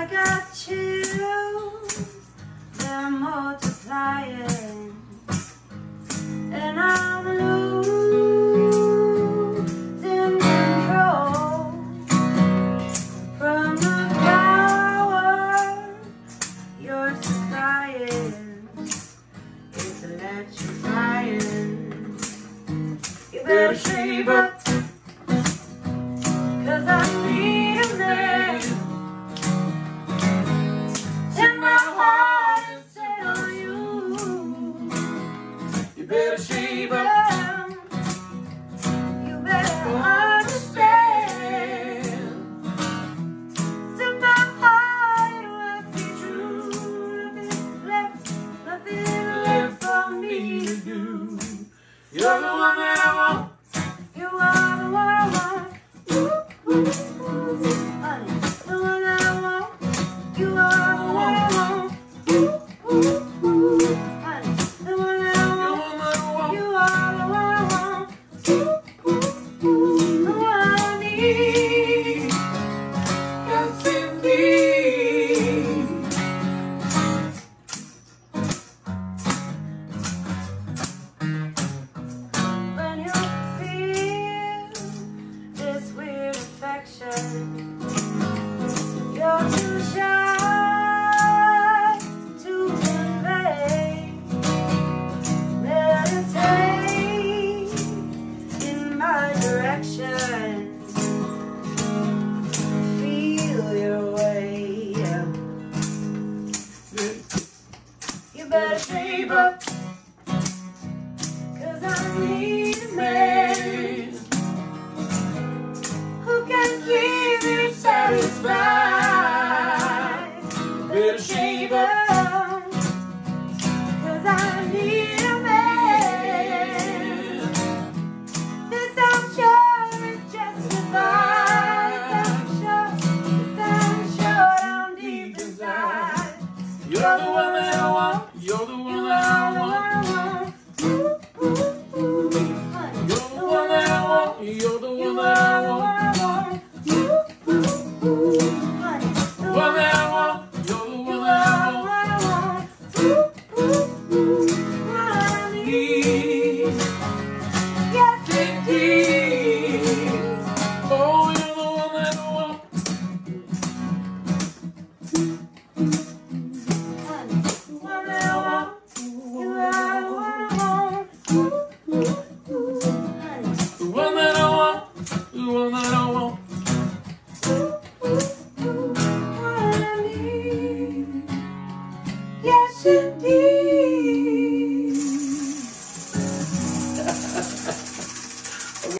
I got chills, they're multiplying, and I'm losing control from the power you're supplying. It's electrifying. You better shape up, 'cause I need a man. Set my heart and set on you. You better shape up. You better understand. Set my heart, it must be true. Nothing left for me to do. You're the one that I want. You are the one I want. Ooh, ooh, ooh. Honey, the one that I want. You are the one I want. Ooh, ooh, ooh. Honey, the one that I want. You are the one I want. Ooh, ooh, ooh. The one I need. Yes, indeed. When you feel this weird affection, you're too shy to invade. Meditate in my direction. Feel your way. You better shape up, 'cause I need a man who can keep me satisfied. Better shape up, 'cause I need a man. This I'm sure is justified. This I'm sure down deep inside. You're the one that I want. You're the one that I want. Ooh, ooh, ooh. You're the one that I want. You're the one that I want. Ooh, ooh, ooh. The one that I want. You're the one that I want. Ooh, ooh, ooh. Honey, yes indeed. Oh, you're the one that I want. Honey, the one that I want. You are the one I want. Ooh, ooh, ooh. Honey, the one that I want. The one that